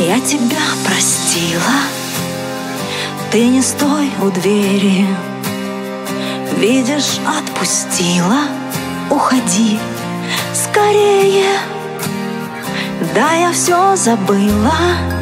Я тебя простила, ты не стой у двери. Видишь, отпустила, уходи скорее. Да, я все забыла,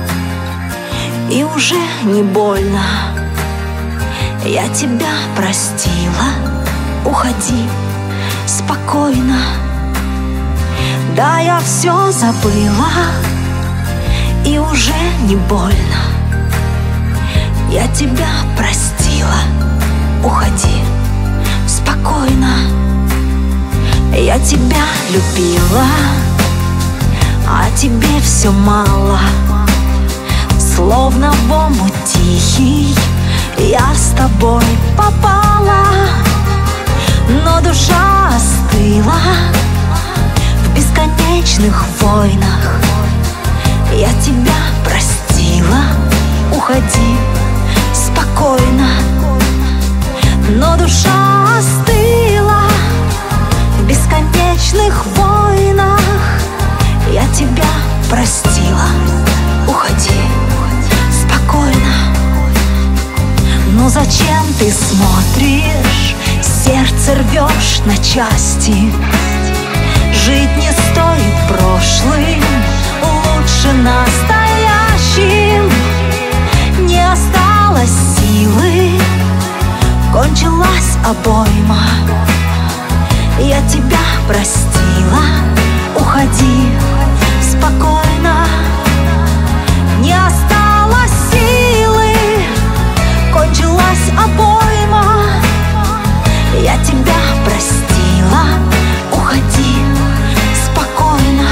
и уже не больно. Я тебя простила, уходи спокойно. Да, я все забыла, и уже не больно. Я тебя простила, уходи спокойно. Я тебя любила, а тебе все мало. Словно в омут тихий я с тобой попала, но душа остыла в бесконечных войнах. Я тебя простила, уходи спокойно, но душа остыла в бесконечных войнах. Я тебя простила, уходи спокойно. Но зачем ты смотришь, сердце рвешь на части? Жить не стоит прошлым, лучше настоящим. Не осталось силы, кончилась обойма. Я тебя простила, уходи спокойно. Не осталось силы, кончилась обойма. Я тебя простила, уходи спокойно.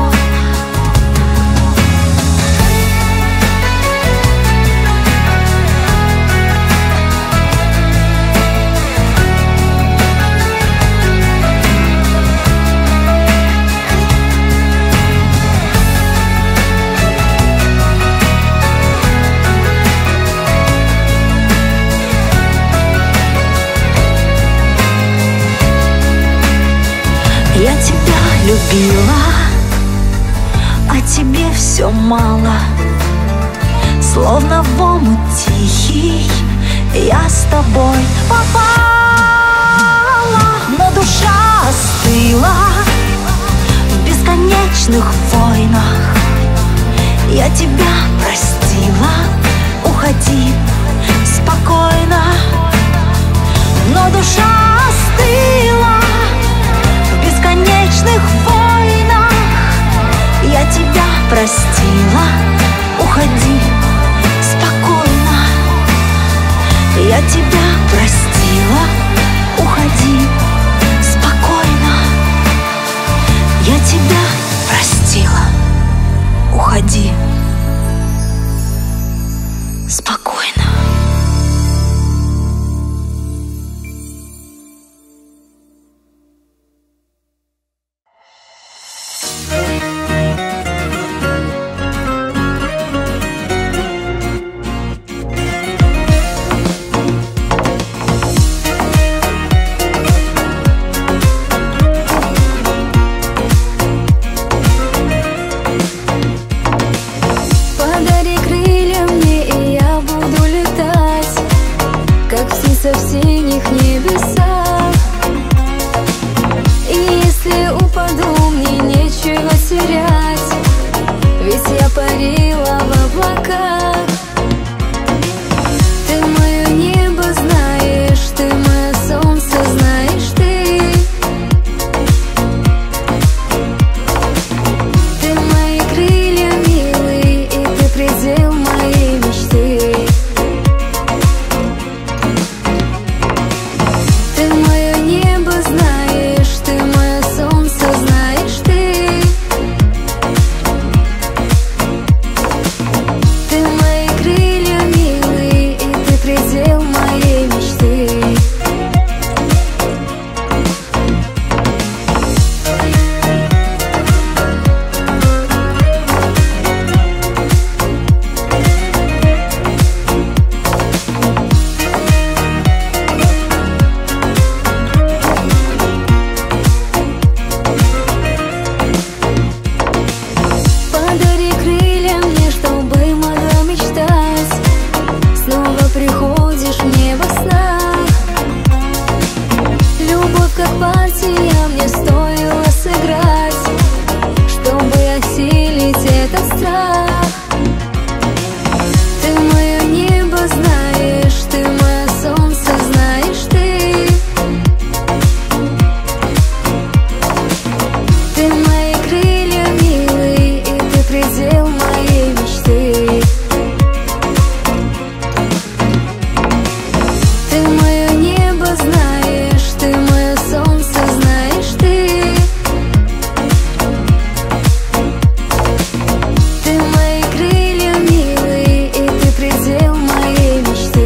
Я тебя любила, а тебе все мало. Словно в омут тихий я с тобой попала, но душа остыла в бесконечных войнах. Я тебя простила, уходи спокойно, но душа остыла в бесконечных войнах. Я тебя простила, уходи спокойно. Я тебя простила, уходи спокойно. Я тебя простила, уходи спокойно. как партия мне стоило сыграть, чтобы осилить этот страх. Ты мое небо знаешь, ты мое солнце знаешь, ты мои крылья, милый, и ты предел моей мечты. Ты мое небо знаешь, ты мое солнце знаешь, ты мои крылья, милый, и ты предел моей мечты.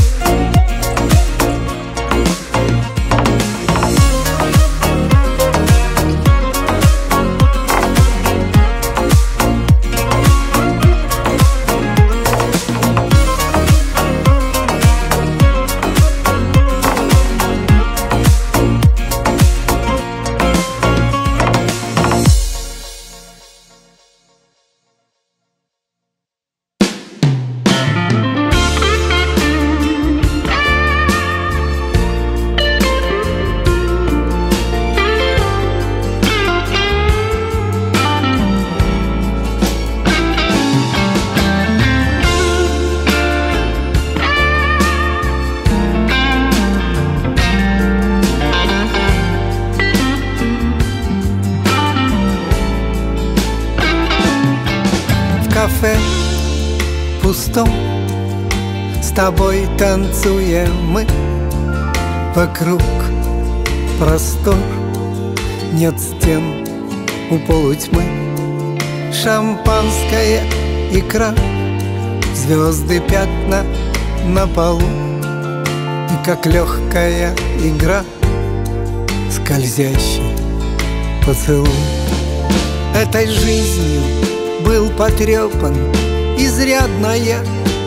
В кафе пустом с тобой танцуем мы. Вокруг простор, нет стен у полутьмы. Шампанское, икра, звезды, пятна на полу. И как легкая игра, скользящий поцелуй. Этой жизнью был потрепан изрядно я.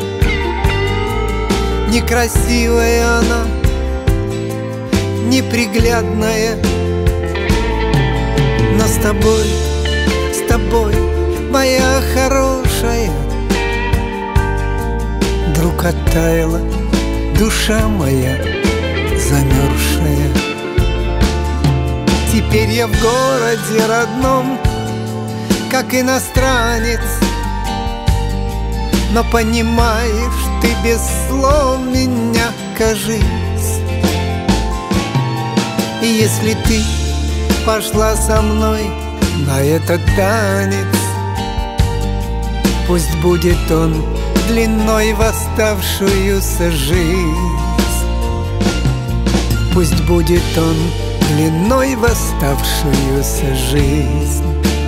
Некрасивая она, неприглядная, но с тобой, моя хорошая, вдруг оттаяла душа моя замерзшая. Теперь я в городе родном, как иностранец, но понимаешь, ты без слов меня, кажись. И если ты пошла со мной на этот танец, пусть будет он длиной в оставшуюся жизнь. Пусть будет он длиной в оставшуюся жизнь.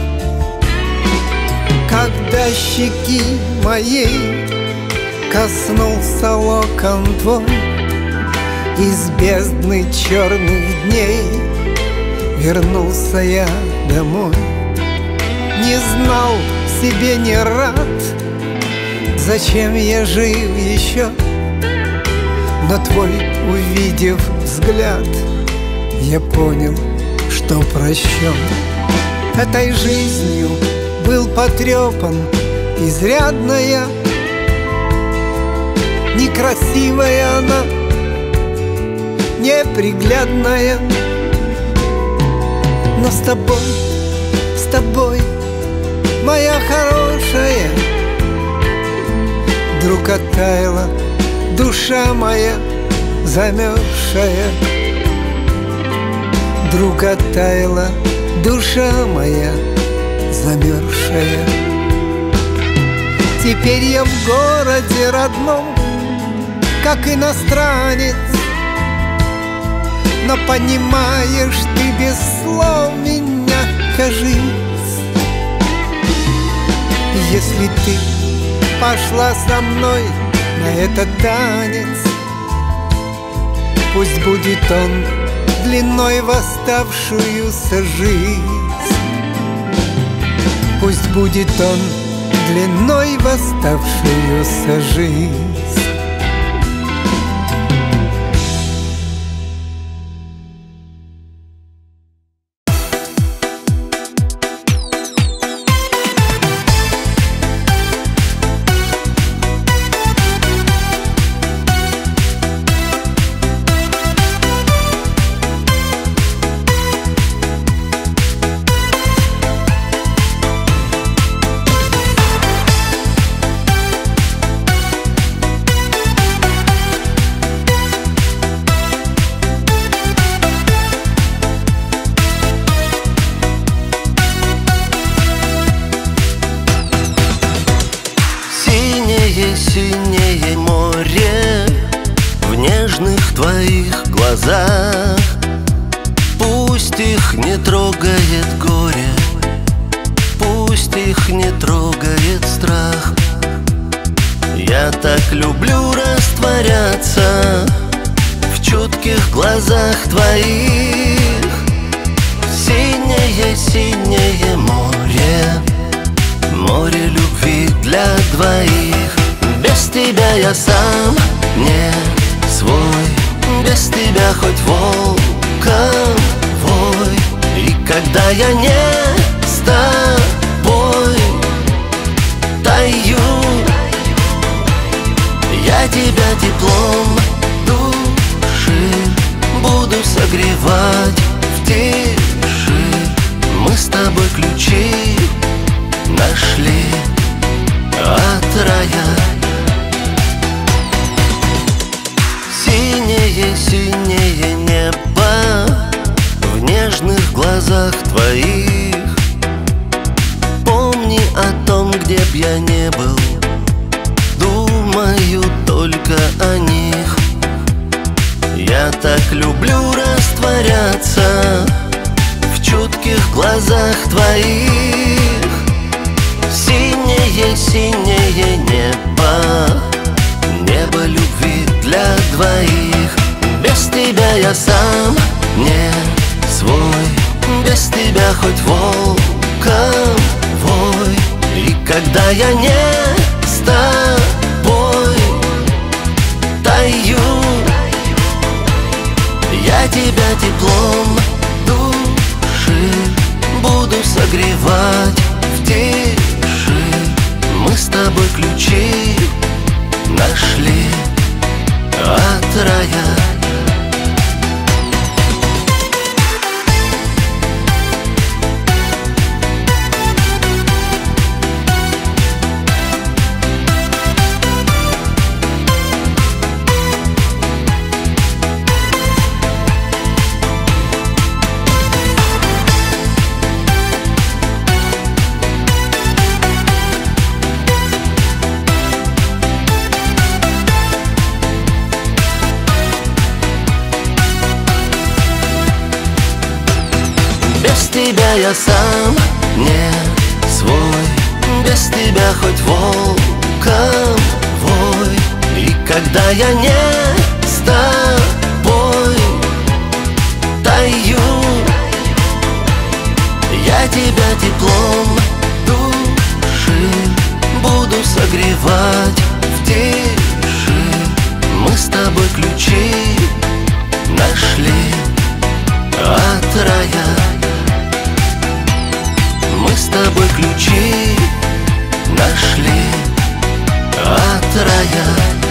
Когда щеки моей коснулся локон твой, из бездны черных дней вернулся я домой. Не знал, себе не рад, зачем я жив еще, но твой, увидев взгляд, я понял, что прощен. Этой жизнью был потрепан изрядно я. Некрасивая она, неприглядная, но с тобой, моя хорошая, вдруг оттаяла душа моя замерзшая. Вдруг оттаяла душа моя замерзшая. Теперь я в городе родном, как иностранец, но понимаешь, ты без слов меня, кажись. Если ты пошла со мной на этот танец, пусть будет он длиной в оставшуюся жизнь. Пусть будет он длиной в оставшуюся жизнь. Пусть их не трогает горе, пусть их не трогает страх. Я так люблю растворяться в чутких глазах твоих. Синее-синее море, море любви для двоих. Без тебя я сам не свой, без тебя хоть волком вой. И когда я не с тобой таю, я тебя теплом души буду согревать в тиши. Мы с тобой ключи нашли от рая. Синее-синее небо в нежных глазах твоих. Помни о том, где б я не был, думаю только о них. Я так люблю растворяться в чутких глазах твоих. Синее-синее небо, небо любви для двоих. Без тебя я сам не свой, без тебя хоть волком вой. И когда я не с тобой таю, я тебя теплом души буду согревать в тиши. Мы с тобой ключи нашли от рая. Без тебя я сам не свой, без тебя хоть волком вой. И когда я не с тобой таю, я тебя теплом души буду согревать в тиши. Мы с тобой ключи нашли от рая. Мы с тобой ключи нашли от рая.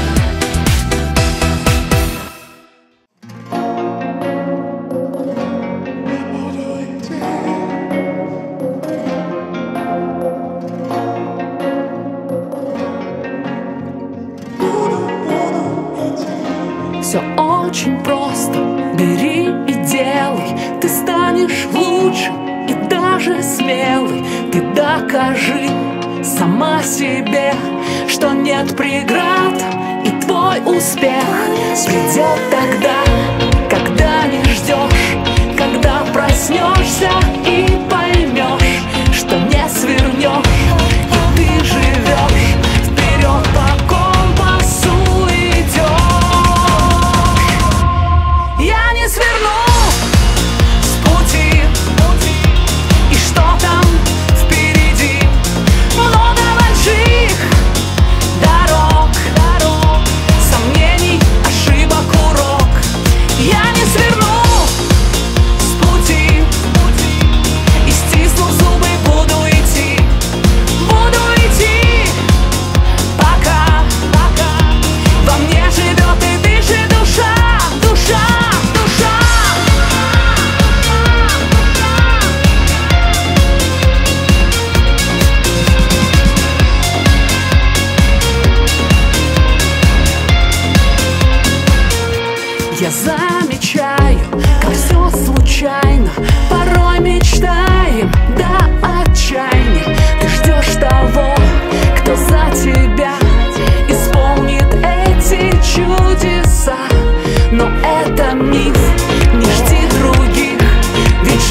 Все очень просто, бери и делай. Ты станешь лучше и даже смелый. Ты докажи сама себе, что нет преград, и твой успех придет тогда, когда не ждешь, когда проснешься и поймешь, что не свернешь, и ты живешь вперед по компасу идешь. Я не сверну с пути, и что там впереди? Много больших дорог, сомнений, ошибок, урок. Я не сверну с пути, и стиснув зубы буду идти, пока во мне живет и дышит душа. Я замечаю, как все случайно, порой мечтаем до отчаяния. Ты ждешь того, кто за тебя исполнит эти чудеса. Но это миф, не жди других, ведь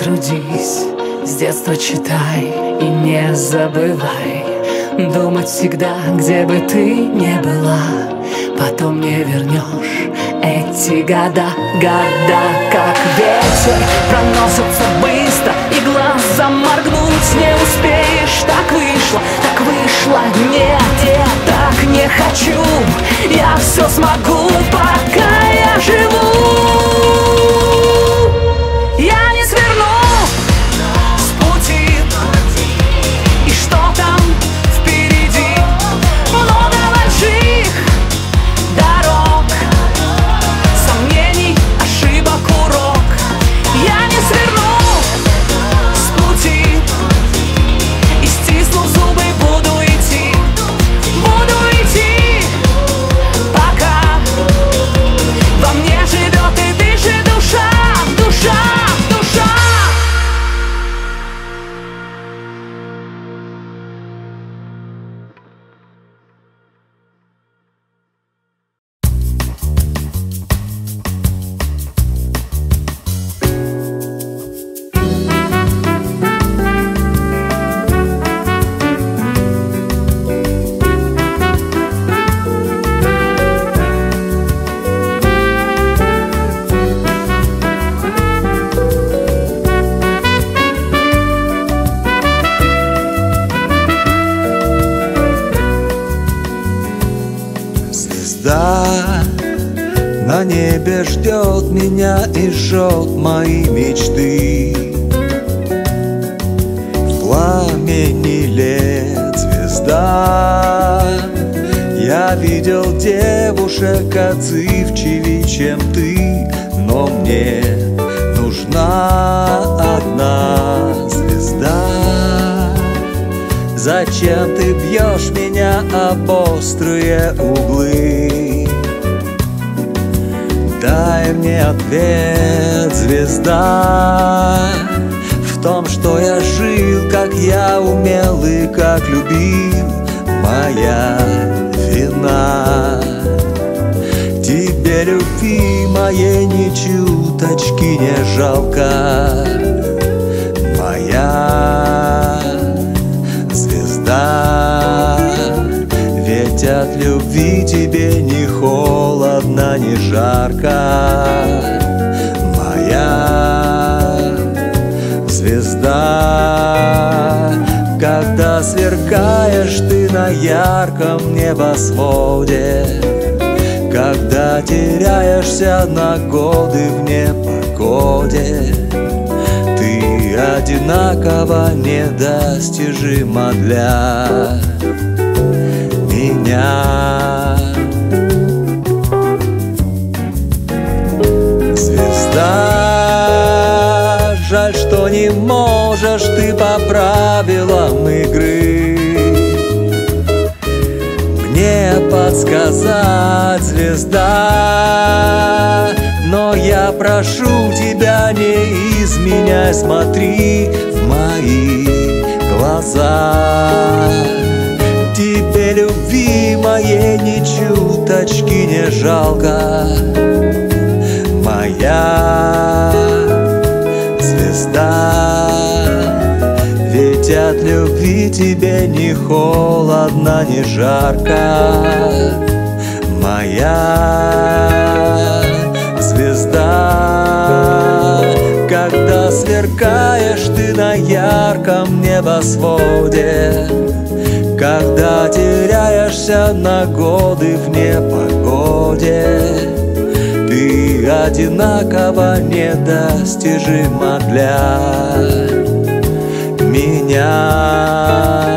трудись, с детства читай и не забывай думать всегда, где бы ты ни была. Потом не вернешь эти года, как ветер проносятся быстро, и глазом моргнуть не успеешь. Так вышло, нет, так не хочу. Я все смогу, пока я живу. Я не сверну с пути, и что там впереди? Много больших дорог, сомнений, ошибок, урок. Я не сверну с пути, и стиснув зубы буду идти, пока во мне живет и дышит душа. На небе ждет меня и жжет мои мечты. В пламени лет звезда. Я видел девушек отзывчивее, чем ты, но мне нужна одна звезда. Зачем ты бьешь меня об острые углы? Дай мне ответ, звезда, в том, что я жил, как я умел и как любил. Моя вина. Тебе любви моей ни чуточки не жалко. Моя звезда. Ведь от любви тебе ни холодно, ни жарко. Моя звезда. Когда сверкаешь ты на ярком небосводе, когда теряешься на годы в непогоде, ты одинаково недостижима для меня. Звезда, жаль, что не можешь ты по правилам игры мне подсказать, звезда. Но я прошу тебя, не изменяй, смотри в мои глаза. Тебе любви моей ни чуточки не жалко. Моя звезда. Ведь от любви тебе ни холодно, ни жарко. Моя звезда. Когда сверкаешь ты на ярком небосводе, когда теряешься на годы в непогоде, ты одинаково недостижима для меня.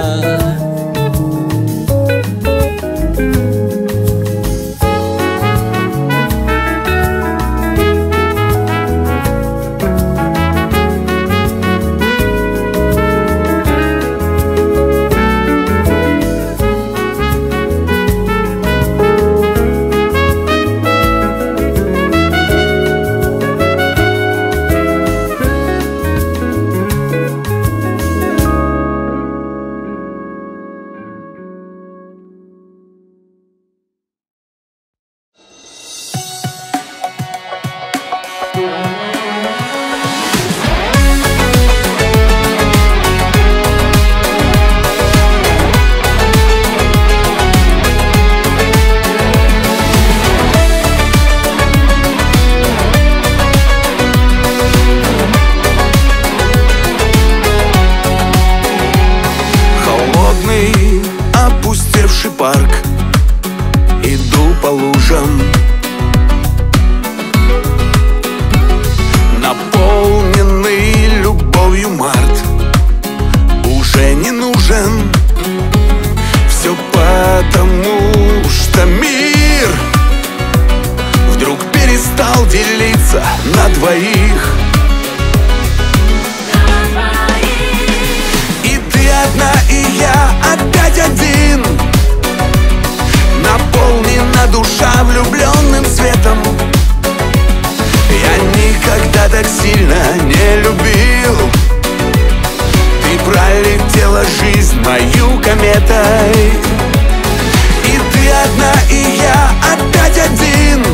кометой. И ты одна, и я опять один.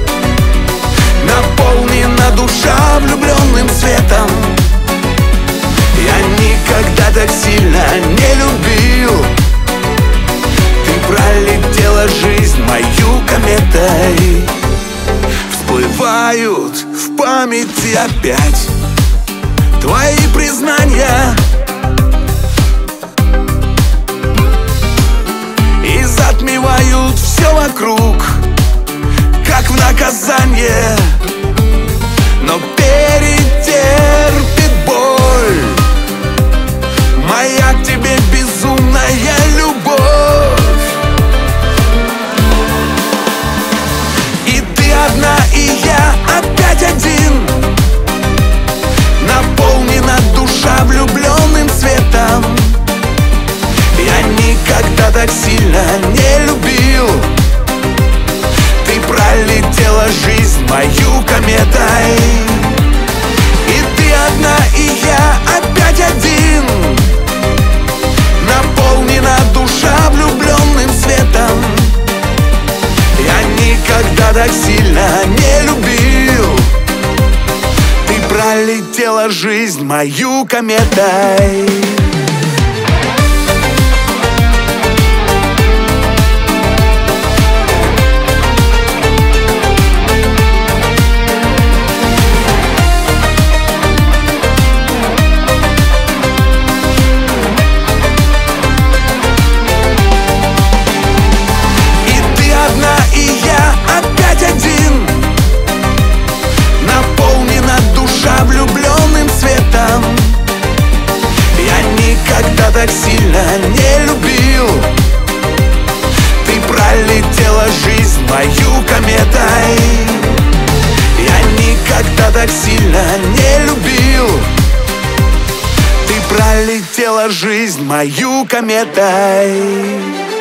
Наполнена душа влюбленным светом. Я никогда так сильно не любил. Ты пролетела жизнь мою кометой. Всплывают в памяти опять твои признания и затмевают все вокруг, как в наказание. Но перетерпит боль моя к тебе безумная любовь. И ты одна, и я опять один. Наполнена душа влюбленным светом. Я никогда так сильно не любил. Ты пролетела жизнь мою кометой. И ты одна, и я опять один. Наполнена душа влюбленным светом. Я никогда так сильно не любил. Ты пролетела жизнь мою кометой. Так сильно не любил. Ты пролетела жизнь мою кометой. Я никогда так сильно не любил. Ты пролетела жизнь мою кометой.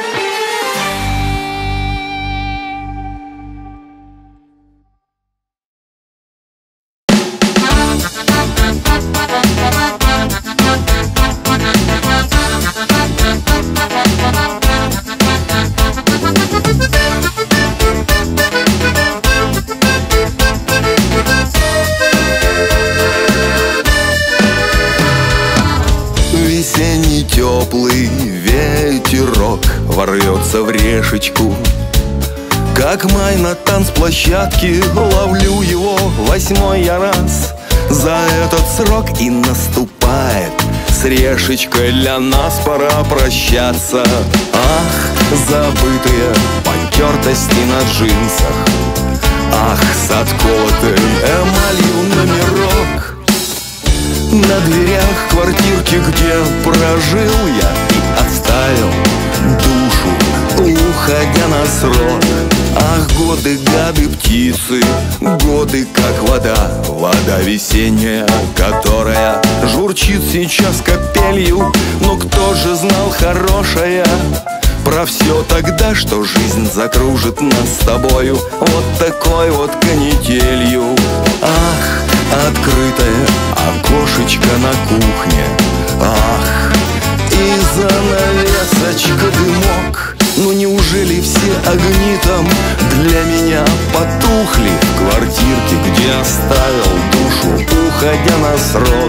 Теплый ветерок ворвется в решечку, как май на танцплощадке. Ловлю его 8-й я раз за этот срок. И наступает с решечкой для нас пора прощаться. Ах, забытые потертости на джинсах, ах, с отколотой эмалью номерок на дверях квартирки, где прожил я и оставил душу, уходя на срок. Ах, годы, гады, птицы, годы, как вода, вода весенняя, которая журчит сейчас капелью. Но кто же знал, хорошая, про все тогда, что жизнь закружит нас с тобою вот такой вот канителью. Ах, открытое окошечко на кухне, ах, и занавесочка дымок. Ну неужели все огни там для меня потухли в квартирке, где оставил душу, уходя на срок?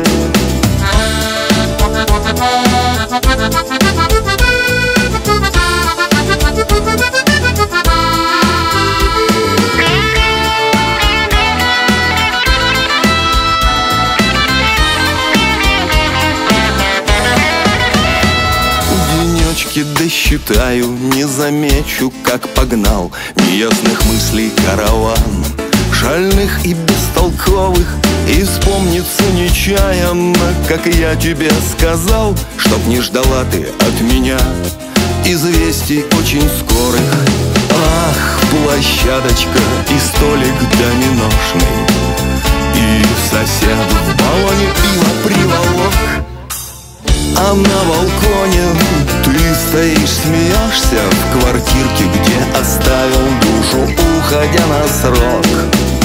Досчитаю, не замечу, как погнал неясных мыслей караван, шальных и бестолковых. И вспомнится нечаянно, как я тебе сказал, чтоб не ждала ты от меня известий очень скорых. Ах, площадочка и столик доминошный, и сосед в баллоне пива приволок. А на балконе ты стоишь, смеешься в квартирке, где оставил душу, уходя на срок.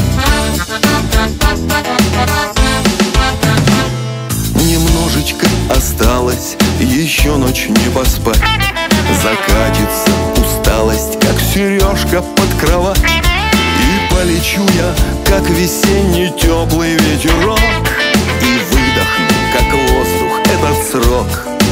Немножечко осталось еще ночь не поспать. Закатится усталость, как сережка под кровать, и полечу я, как весенний теплый ветерок, и выдохну, как воздух, этот срок.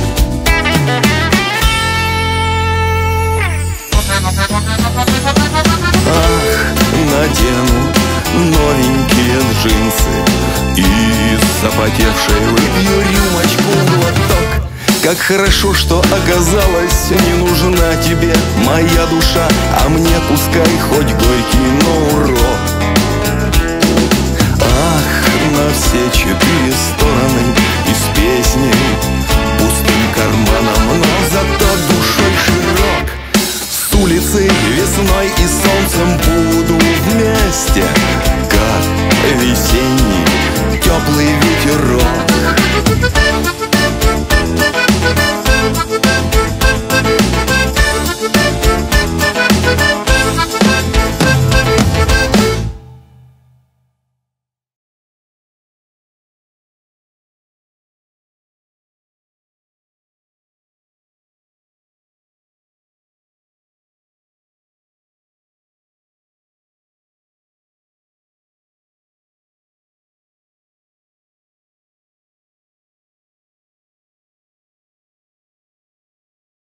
Ах, надену новенькие джинсы и запотевшей выпью рюмочку в глоток. Как хорошо, что оказалось не нужна тебе моя душа, а мне пускай хоть горький, но урок. Ах, на все четыре стороны